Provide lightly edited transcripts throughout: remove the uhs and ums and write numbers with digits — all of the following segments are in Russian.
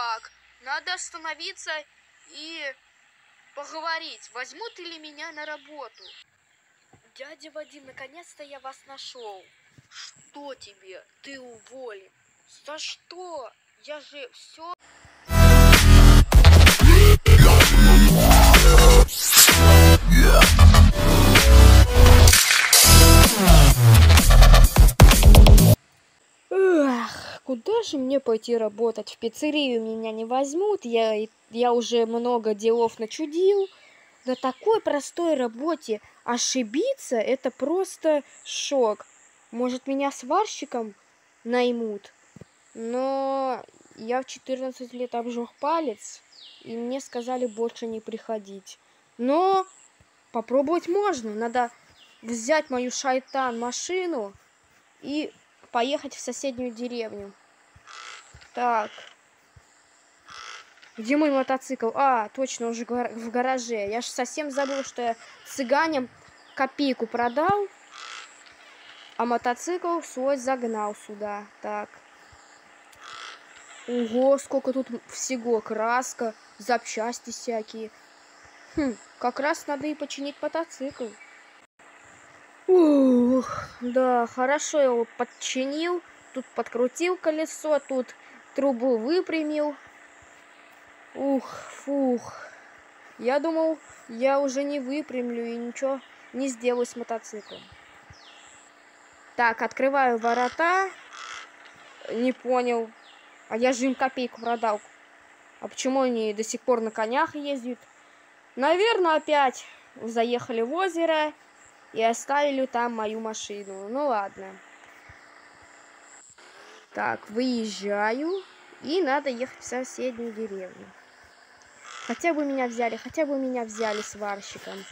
Так, надо остановиться и поговорить, возьмут ли меня на работу. Дядя Вадим, наконец-то я вас нашел. Что тебе? Ты уволен. За что? Я же все... Эх, куда же мне пойти работать? В пиццерию меня не возьмут, я уже много делов начудил. На такой простой работе ошибиться — это просто шок. Может, меня сварщиком наймут? Но я в 14 лет обжег палец, и мне сказали больше не приходить. Но попробовать можно. Надо взять мою шайтан-машину и поехать в соседнюю деревню. Так. Где мой мотоцикл? А, точно, уже в гараже. Я же совсем забыл, что я цыганям копейку продал, а мотоцикл свой загнал сюда. Так. Ого, сколько тут всего. Краска, запчасти всякие. Как раз надо и починить мотоцикл. Ух, да, хорошо я его подчинил. Тут подкрутил колесо, тут трубу выпрямил. Ух, фух. Я думал, я уже не выпрямлю и ничего не сделаю с мотоциклом. Так, открываю ворота. Не понял. А я же им копейку продал. А почему они до сих пор на конях ездят? Наверное, опять заехали в озеро и оставили там мою машину. Ну ладно. Так, выезжаю. И надо ехать в соседнюю деревню. Хотя бы меня взяли сварщиком.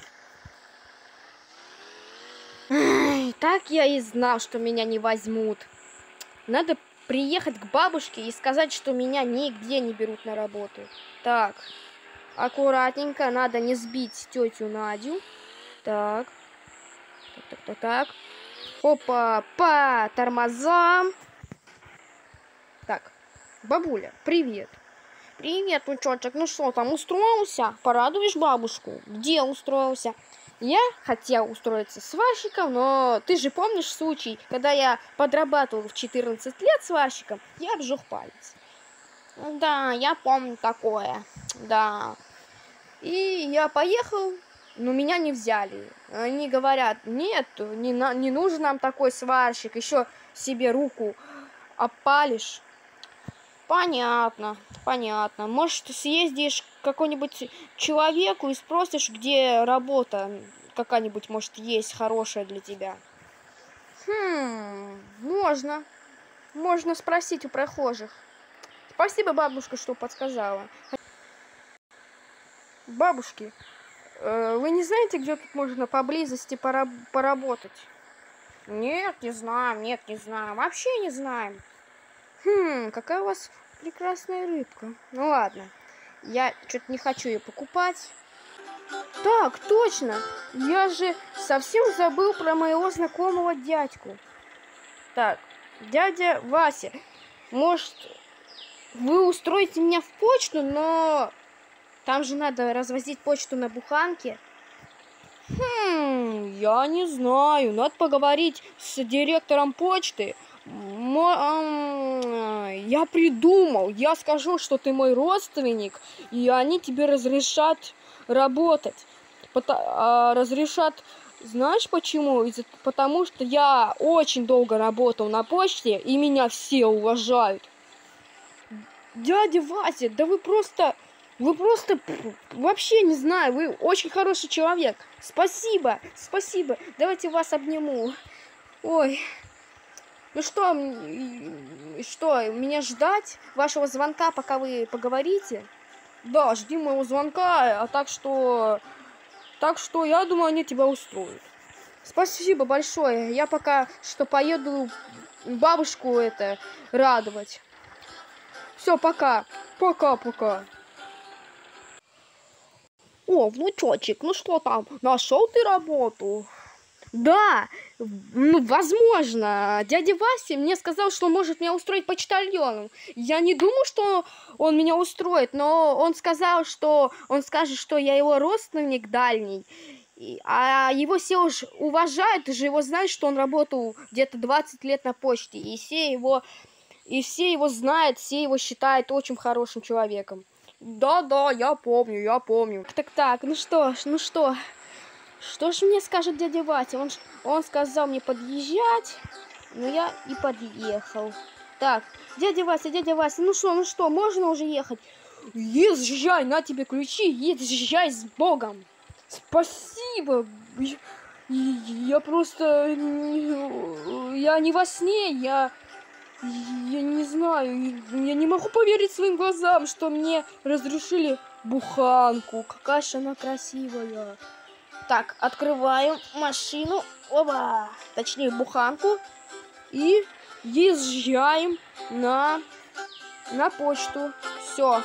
Ай, так я и знал, что меня не возьмут. Надо приехать к бабушке и сказать, что меня нигде не берут на работу. Так, аккуратненько, надо не сбить тетю Надю. Так. Так. Опа, по тормозам. Так, бабуля, привет. Привет, внучочек. Ну что, там устроился? Порадуешь бабушку? Где устроился? Я хотел устроиться сварщиком, но ты же помнишь случай, когда я подрабатывал в 14 лет сварщиком, я обжег палец. Да, я помню такое. Да. И я поехал, но меня не взяли. Они говорят, нет, не нужен нам такой сварщик, еще себе руку опалишь. Понятно. Может, съездишь к какому-нибудь человеку и спросишь, где работа какая-нибудь, может, есть хорошая для тебя. Можно. Можно спросить у прохожих. Спасибо, бабушка, что подсказала. Бабушки, вы не знаете, где тут можно поблизости поработать? Нет, не знаем. Вообще не знаем. Какая у вас прекрасная рыбка. Ну ладно, я что-то не хочу ее покупать. Так, точно, я же совсем забыл про моего знакомого дядьку. Так, дядя Вася, может, вы устроите меня в почту, но там же надо развозить почту на буханке. Я не знаю, надо поговорить с директором почты. Я придумал, я скажу, что ты мой родственник, и они тебе разрешат работать. Разрешат, знаешь почему? Потому что я очень долго работал на почте, и меня все уважают. Дядя Вася, да вы просто вообще не знаю, вы очень хороший человек. Спасибо. Давайте вас обниму. Ой. Ну что, меня ждать вашего звонка, пока вы поговорите? Да, жди моего звонка, так что я думаю, они тебя устроят. Спасибо большое. Я пока что поеду бабушку радовать. Все, пока. Пока. О, внучочек, ну что там, нашел ты работу? Да, ну, возможно. Дядя Вася мне сказал, что может меня устроить почтальоном. Я не думаю, что он меня устроит, но он сказал, что он скажет, что я его родственник дальний. А его все уж уважают, ты же его знаешь, что он работал где-то 20 лет на почте. И все его знают, все его считают очень хорошим человеком. Да, я помню. Так, ну что ж. Что ж мне скажет дядя Вася? Он сказал мне подъезжать, но я и подъехал. Так, дядя Вася, ну что, можно уже ехать? Езжай, на тебе ключи, езжай с Богом. Спасибо. Я просто... Я не во сне, я не знаю, я не могу поверить своим глазам, что мне разрешили буханку. Какая же она красивая. Так, открываем машину, оба, точнее буханку, и езжаем на почту. Все.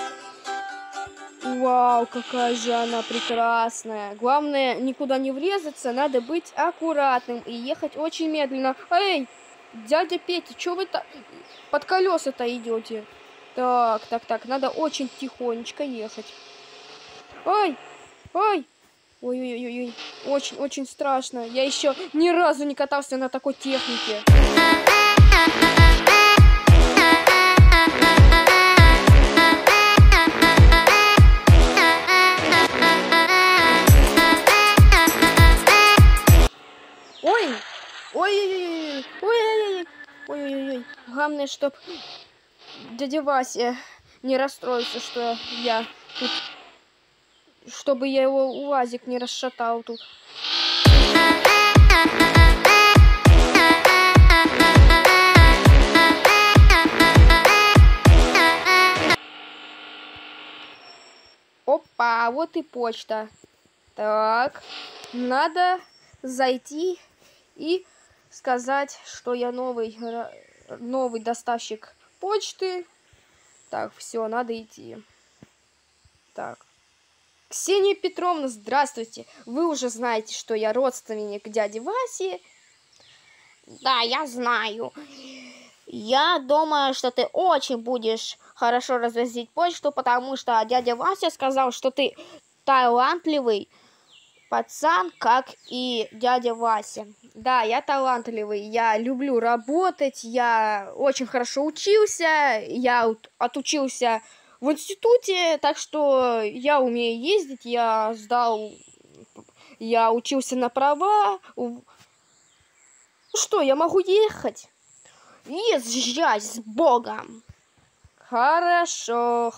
Вау, какая же она прекрасная. Главное, никуда не врезаться, надо быть аккуратным и ехать очень медленно. Эй, дядя Петя, что вы под колеса-то идете? Так, надо очень тихонечко ехать. Ой. Ой, очень страшно. Я еще ни разу не катался на такой технике. Ой. Главное, чтоб дядя Вася не расстроился, что я тут... Чтобы я его УАЗик не расшатал тут. Опа, вот и почта. Так, надо зайти и сказать, что я новый доставщик почты. Так, все, надо идти. Так. Ксения Петровна, здравствуйте. Вы уже знаете, что я родственник дяди Васи. Да, я знаю. Я думаю, что ты очень будешь хорошо развозить почту, потому что дядя Вася сказал, что ты талантливый пацан, как и дядя Вася. Да, я талантливый, я люблю работать, я очень хорошо учился, я отучился в институте, так что я умею ездить, я учился на права. Что, я могу ехать? Езжай с Богом. Хорошо.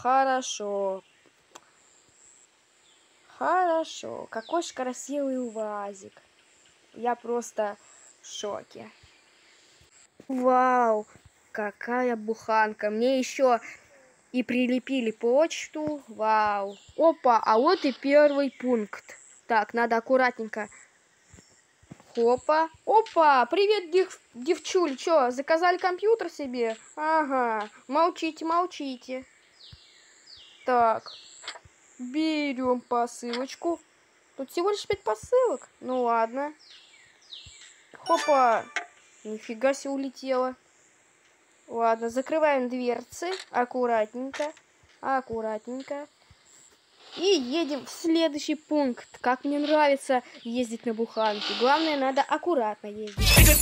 Какой же красивый УАЗик. Я просто в шоке. Вау, какая буханка. Мне еще и прилепили почту. Вау. Опа, а вот и первый пункт. Так, надо аккуратненько. Опа. Привет, девчуль. Чё, заказали компьютер себе? Ага, молчите. Так, берем посылочку. Тут всего лишь 5 посылок. Ну ладно. Хопа. Нифига себе улетела. Ладно, закрываем дверцы. Аккуратненько. И едем в следующий пункт. Как мне нравится ездить на буханке. Главное, надо аккуратно ездить.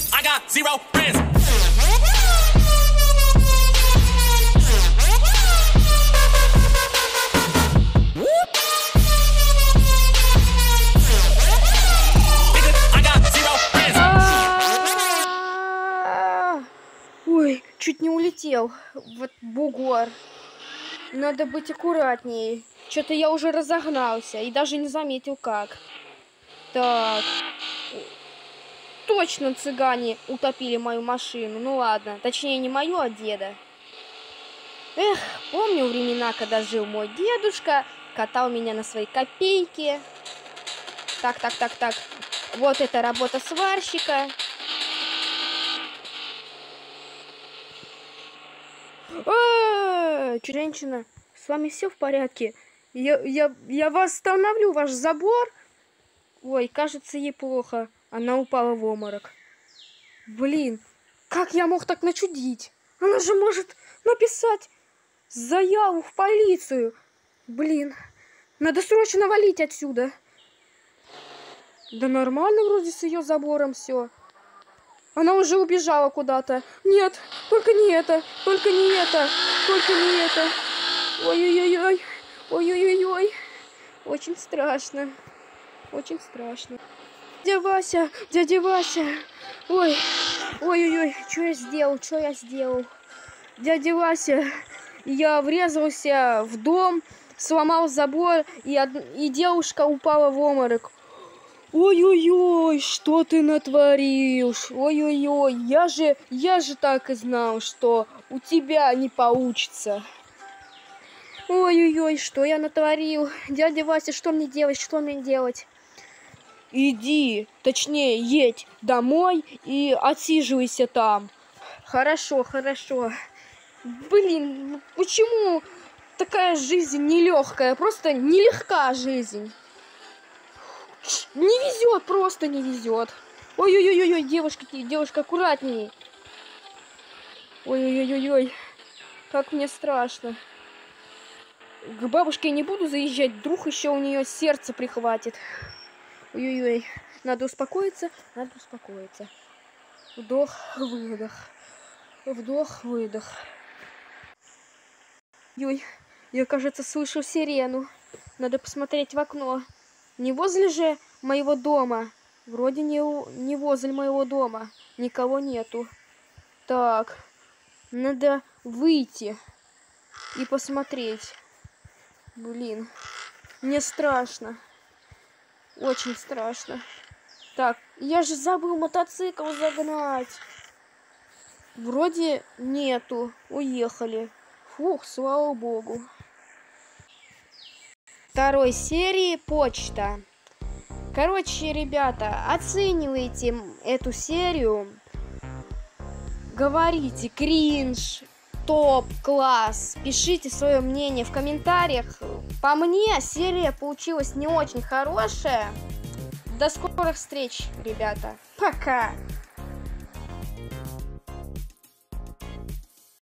Ой, чуть не улетел. Вот бугор. Надо быть аккуратнее. Что-то я уже разогнался и даже не заметил как. Так. Точно цыгане утопили мою машину. Ну ладно. Точнее, не мою, а деда. Эх, помню времена, когда жил мой дедушка. Катал меня на своей копейке. Так. Вот это работа сварщика. Женщина, с вами все в порядке? Я восстановлю ваш забор. Ой, кажется, ей плохо. Она упала в обморок. Блин, как я мог так начудить? Она же может написать заяву в полицию. Блин, надо срочно валить отсюда. Да нормально вроде с ее забором все. Она уже убежала куда-то. Нет, только не это, только не это, только не это. Ой-ой-ой-ой, ой-ой-ой-ой. Очень страшно, очень страшно. Дядя Вася. Ой, ой-ой-ой, что я сделал? Дядя Вася, я врезался в дом, сломал забор, и девушка упала в обморок. Ой-ой-ой, что ты натворил? Ой-ой-ой, я же так и знал, что у тебя не получится. Ой-ой-ой, что я натворил? Дядя Вася, что мне делать? Иди, точнее, едь домой и отсиживайся там. Хорошо. Блин, почему такая жизнь нелегкая? Просто нелегка жизнь. Не везет, просто не везет. Ой-ой-ой-ой, девушка, аккуратней. Ой-ой-ой-ой, как мне страшно. К бабушке не буду заезжать, вдруг еще у нее сердце прихватит. Ой-ой-ой, надо успокоиться. Вдох-выдох. Вдох-выдох. Ой, я, кажется, слышу сирену. Надо посмотреть в окно. Не возле же моего дома. Вроде не возле моего дома. Никого нету. Так, надо выйти и посмотреть. Блин, мне страшно. Очень страшно. Так, я же забыл мотоцикл загнать. Вроде нету. Уехали. Фух, слава богу. Второй серии почта. Короче, ребята, оценивайте эту серию. Говорите кринж, топ, класс. Пишите свое мнение в комментариях. По мне, серия получилась не очень хорошая. До скорых встреч, ребята. Пока.